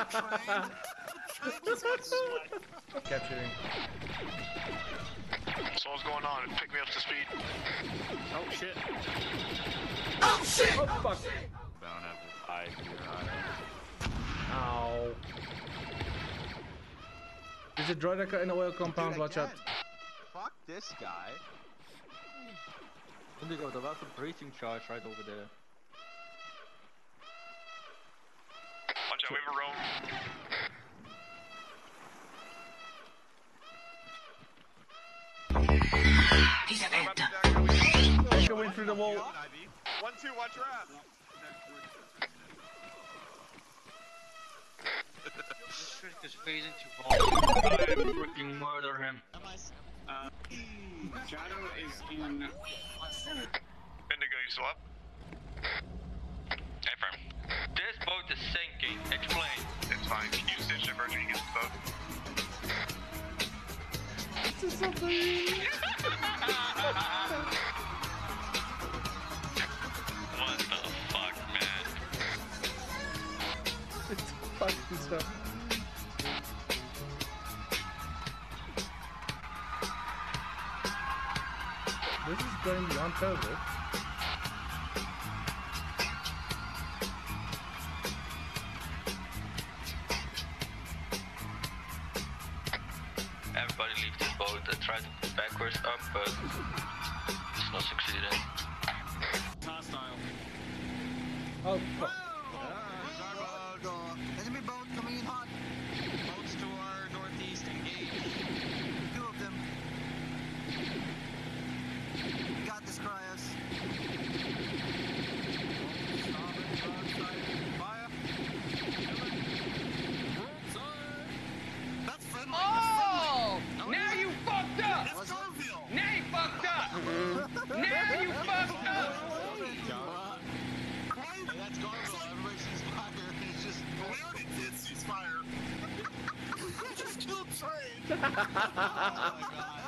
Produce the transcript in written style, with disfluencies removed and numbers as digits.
Capturing. So what's going on? Pick me up to speed. Oh shit. Oh shit! Oh fuck! Don't have this eye here. Ow. There's a droid in the oil compound, watch out. Fuck this guy. Indigo, there was a breaching charge right over there. Watch out, we have a roam. He's a vent. Go in through the wall. 1-2, watch your ass. This trick is phasing too far. I freaking murder him. Shadow is in. Indigo, you still up? Hey, firm. This boat is sinking. Explain. It's fine. Can you stitch the version against the boat? It's a submarine. What the fuck, man? It's fucking stuff. This is going beyond over. Everybody leave this boat. I tried to put backwards up, but it's not succeeding. Hostile. Oh fuck. Enemy boat coming in hot. Boats to our northeast, engage. 2 of them. We got this, Cryos. That's friendly. Oh! Now you fucked up! That's Garfield. Now you fucked up! Now you fucked up! Hey, that's Garfield. Everybody sees fire. It's just. We already did see fire. We just killed Trey. Oh my god.